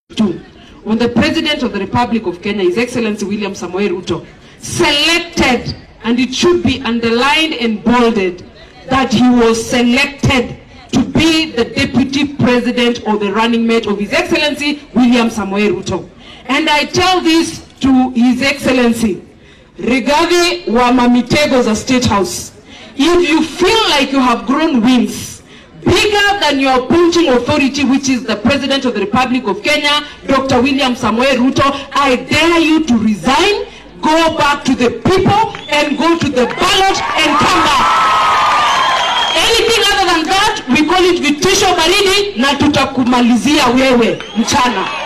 When the President of the Republic of Kenya, His Excellency William Samoei Ruto, selected, and it should be underlined and bolded, that he was selected to be the Deputy President or the running mate of His Excellency William Samoei Ruto. And I tell this to His Excellency, Rigathi wa Mamitego's State House, if you feel like you have grown wings bigger than your appointing authority, which is the President of the Republic of Kenya, Dr. William Samoei Ruto, I dare you to resign, go back to the people, and go to the ballot and come back. Anything other than that, we call it vitisho baridi na tutakumalizia wewe mchana.